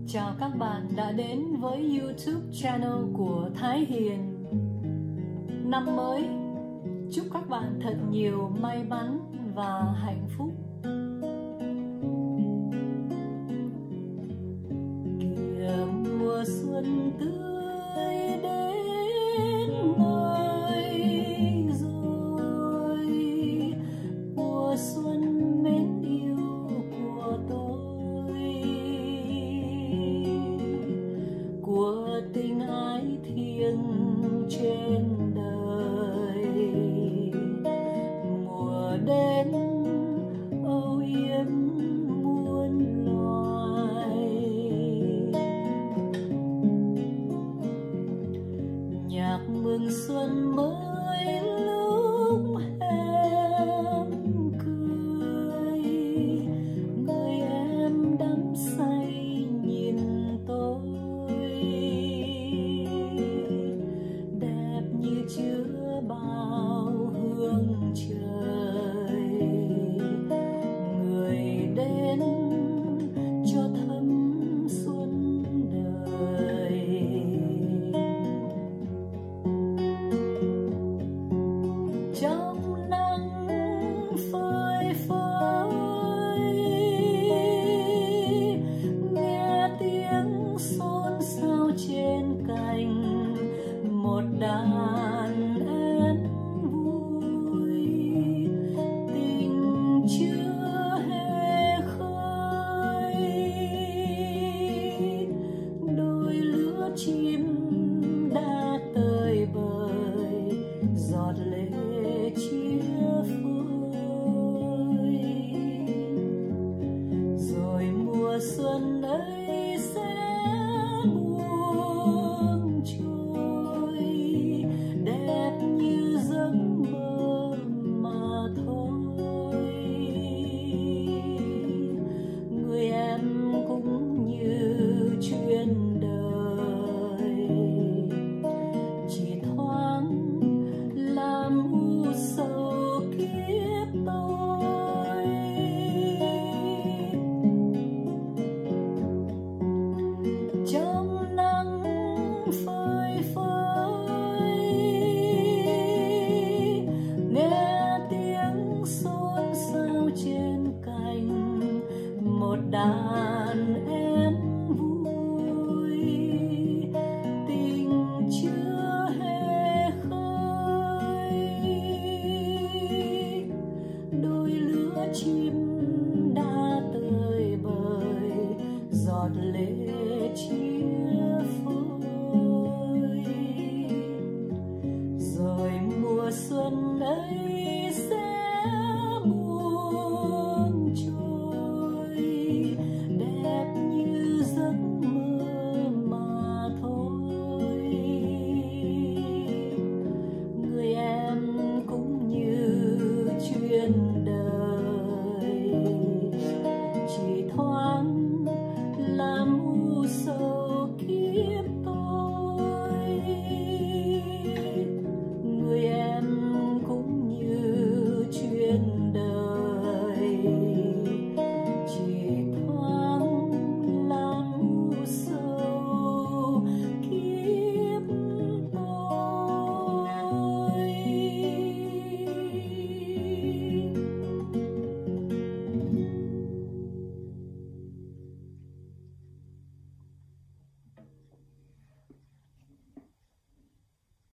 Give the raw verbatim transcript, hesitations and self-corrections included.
Chào các bạn đã đến với YouTube channel của Thái Hiền. Năm mới, chúc các bạn thật nhiều may mắn và hạnh phúc. Kìa mùa xuân tươi đến nơi rồi, mùa xuân mến yêu của tôi, của tình ái thiêng trên đời. Mùa đến âu yếm muôn loài, nhạc mừng xuân mới lúc em cười, người em đắm say nhìn tôi, đẹp như chứa bao hương trời. Người đến cho thấm xuân đời, trong nắng phơi phới nghe tiếng xôn xao trên cành, một đàn én vui tình chưa hề khơi. Đôi lứa chim đã tơi bời, giọt lệ chia phôi. Rồi mùa xuân ấy sẽ buông trôi, đẹp như giấc mơ mà thôi. Người em cũng như chuyện đời, chỉ thoáng làm u sầu kiếp tôi. Trong nắng phơi phới nghe tiếng xôn xao trên cành, một đàn